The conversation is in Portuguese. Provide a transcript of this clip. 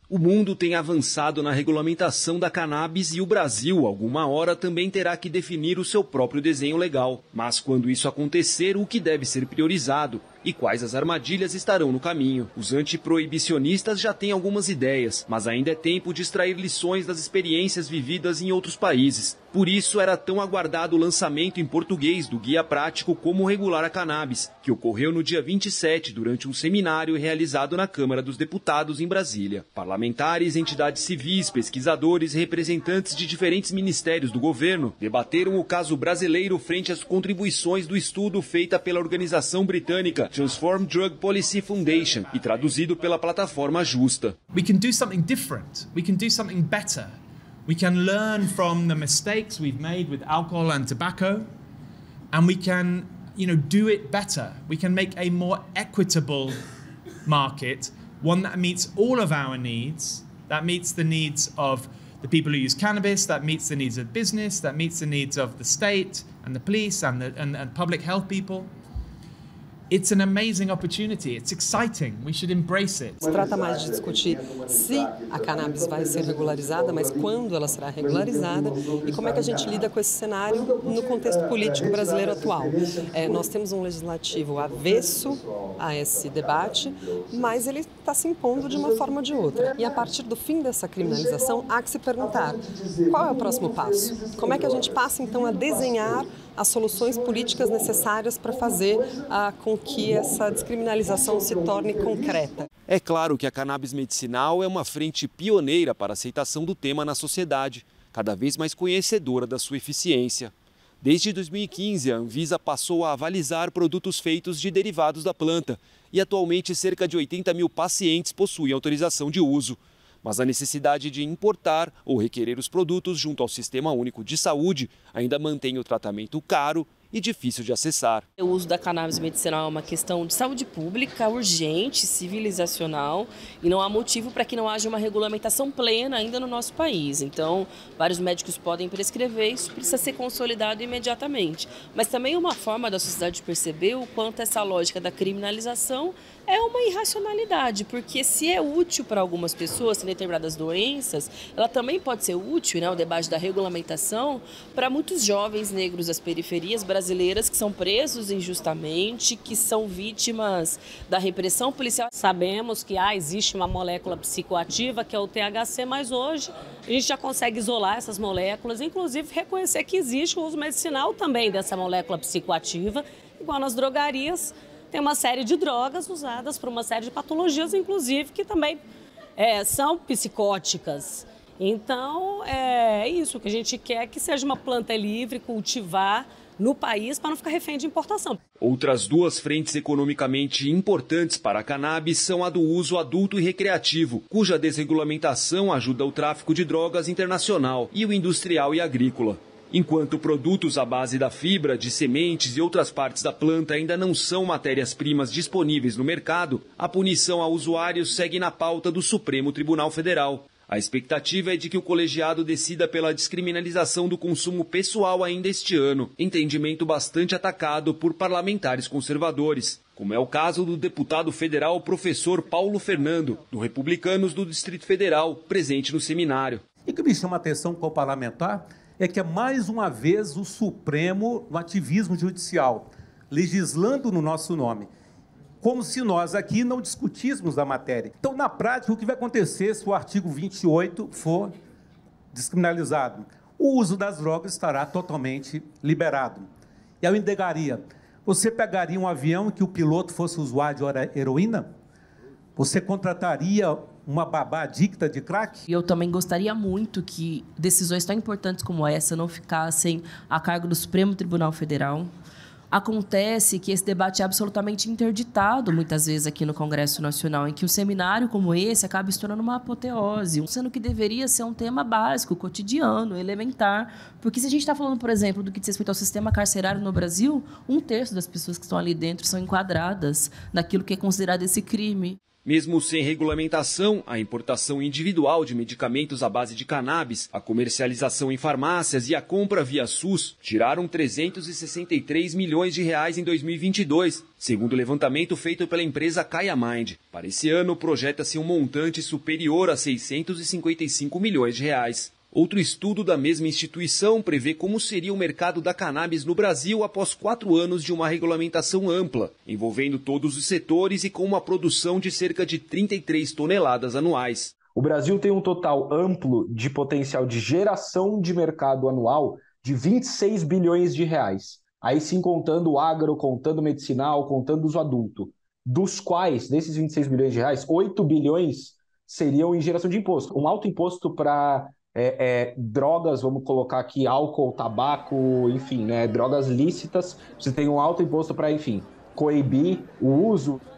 O mundo tem avançado na regulamentação da cannabis e o Brasil, alguma hora, também terá que definir o seu próprio desenho legal. Mas quando isso acontecer, o que deve ser priorizado? E quais as armadilhas estarão no caminho? Os antiproibicionistas já têm algumas ideias, mas ainda é tempo de extrair lições das experiências vividas em outros países. Por isso era tão aguardado o lançamento em português do Guia Prático Como Regular a Cannabis, que ocorreu no dia 27, durante um seminário realizado na Câmara dos Deputados em Brasília. Parlamentares, entidades civis, pesquisadores e representantes de diferentes ministérios do governo debateram o caso brasileiro frente às contribuições do estudo feita pela organização britânica Transform Drug Policy Foundation e traduzido pela plataforma Justa. We can do something different. We can do something better. We can learn from the mistakes we've made with alcohol and tobacco, and we can, do it better. We can make a more equitable market, one that meets all of our needs, that meets the needs of the people who use cannabis, that meets the needs of business, that meets the needs of the state and the police and public health people. It's an amazing opportunity. It's exciting. We should embrace it. Se trata mais de discutir se a cannabis vai ser regularizada, mas quando ela será regularizada e como é que a gente lida com esse cenário no contexto político brasileiro atual. Nós temos um legislativo avesso a esse debate, mas ele está se impondo de uma forma ou de outra. E a partir do fim dessa criminalização, há que se perguntar qual é o próximo passo? Como é que a gente passa então a desenhar as soluções políticas necessárias para fazer com que essa descriminalização se torne concreta. É claro que a cannabis medicinal é uma frente pioneira para a aceitação do tema na sociedade, cada vez mais conhecedora da sua eficiência. Desde 2015, a Anvisa passou a avalizar produtos feitos de derivados da planta e atualmente cerca de 80 mil pacientes possuem autorização de uso. Mas a necessidade de importar ou requerer os produtos junto ao Sistema Único de Saúde ainda mantém o tratamento caro e difícil de acessar. O uso da cannabis medicinal é uma questão de saúde pública, urgente, civilizacional, e não há motivo para que não haja uma regulamentação plena ainda no nosso país. Então, vários médicos podem prescrever, isso precisa ser consolidado imediatamente. Mas também é uma forma da sociedade perceber o quanto essa lógica da criminalização é uma irracionalidade, porque se é útil para algumas pessoas, tem determinadas doenças, ela também pode ser útil, o debate da regulamentação, para muitos jovens negros das periferias brasileiras que são presos injustamente, que são vítimas da repressão policial. Sabemos que existe uma molécula psicoativa, que é o THC, mas hoje a gente já consegue isolar essas moléculas, inclusive reconhecer que existe o uso medicinal também dessa molécula psicoativa, igual nas drogarias. Tem uma série de drogas usadas para uma série de patologias, inclusive, que também são psicóticas. Então, é isso que a gente quer, que seja uma planta livre, cultivar no país para não ficar refém de importação. Outras duas frentes economicamente importantes para a cannabis são a do uso adulto e recreativo, cuja desregulamentação ajuda o tráfico de drogas internacional, e o industrial e agrícola. Enquanto produtos à base da fibra, de sementes e outras partes da planta ainda não são matérias-primas disponíveis no mercado, a punição a usuários segue na pauta do Supremo Tribunal Federal. A expectativa é de que o colegiado decida pela descriminalização do consumo pessoal ainda este ano, entendimento bastante atacado por parlamentares conservadores, como é o caso do deputado federal professor Paulo Fernando, do Republicanos do Distrito Federal, presente no seminário. E o que me chama a atenção como parlamentar é que é mais uma vez o Supremo no ativismo judicial, legislando no nosso nome, como se nós aqui não discutíssemos a matéria. Então, na prática, o que vai acontecer se o artigo 28 for descriminalizado? O uso das drogas estará totalmente liberado. E eu indagaria, você pegaria um avião que o piloto fosse usuário de heroína? Você contrataria uma babá adicta de crack? E eu também gostaria muito que decisões tão importantes como essa não ficassem a cargo do Supremo Tribunal Federal. Acontece que esse debate é absolutamente interditado, muitas vezes, aqui no Congresso Nacional, em que um seminário como esse acaba se tornando uma apoteose, sendo que deveria ser um tema básico, cotidiano, elementar. Porque se a gente está falando, por exemplo, do que diz respeito ao sistema carcerário no Brasil, 1/3 das pessoas que estão ali dentro são enquadradas naquilo que é considerado esse crime. Mesmo sem regulamentação, a importação individual de medicamentos à base de cannabis, a comercialização em farmácias e a compra via SUS tiraram 363 milhões de reais em 2022, segundo o levantamento feito pela empresa KayaMind. Para esse ano, projeta-se um montante superior a 655 milhões de reais. Outro estudo da mesma instituição prevê como seria o mercado da cannabis no Brasil após 4 anos de uma regulamentação ampla, envolvendo todos os setores e com uma produção de cerca de 33 toneladas anuais. O Brasil tem um total amplo de potencial de geração de mercado anual de 26 bilhões de reais. Aí sim contando o agro, contando o medicinal, contando uso adulto. Dos quais, desses 26 bilhões de reais, 8 bilhões seriam em geração de imposto. Um alto imposto para drogas, vamos colocar aqui álcool, tabaco, enfim, né, drogas lícitas. Você tem um alto imposto para, enfim, coibir o uso.